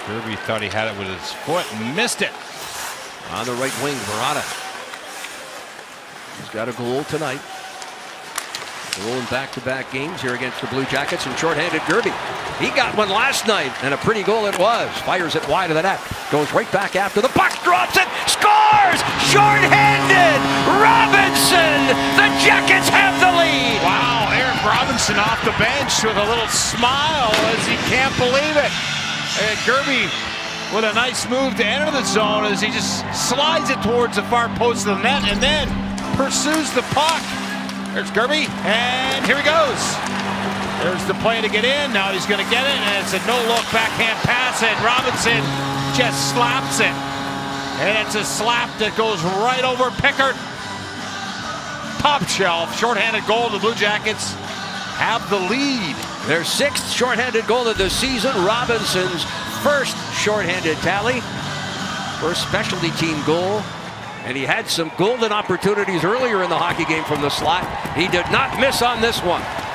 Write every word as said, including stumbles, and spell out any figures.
Gerby thought he had it with his foot and missed it. On the right wing, Murata. He's got a goal tonight. Goal in back-to-back games here against the Blue Jackets, and shorthanded Gerby. He got one last night, and a pretty goal it was. Fires it wide of the net. Goes right back after the puck, drops it, scores! Shorthanded! Robinson! The Jackets have the lead! Wow, Eric Robinson off the bench with a little smile as he can't believe it. And Gerby with a nice move to enter the zone as he just slides it towards the far post of the net and then pursues the puck. There's Gerby, and here he goes. There's the play to get in. Now he's going to get it, and it's a no-look backhand pass, and Robinson just slaps it. And it's a slap that goes right over Pickard. Top shelf, shorthanded goal. The Blue Jackets have the lead. Their sixth shorthanded goal of the season. Robinson's first shorthanded tally. First specialty team goal. And he had some golden opportunities earlier in the hockey game from the slot. He did not miss on this one.